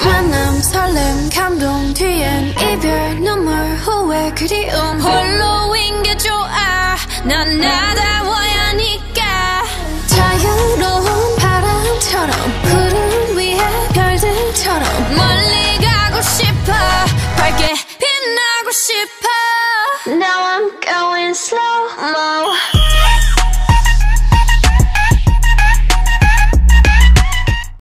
만남 설렘 감동 뒤엔 이별 눈물 후회 그리움 홀로인 게 좋아 난 나다워야 하니까 자유로운 바람처럼 구름 위에 별들처럼 멀리 가고 싶어 밝게 빛나고 싶어 Now I'm going slow-mo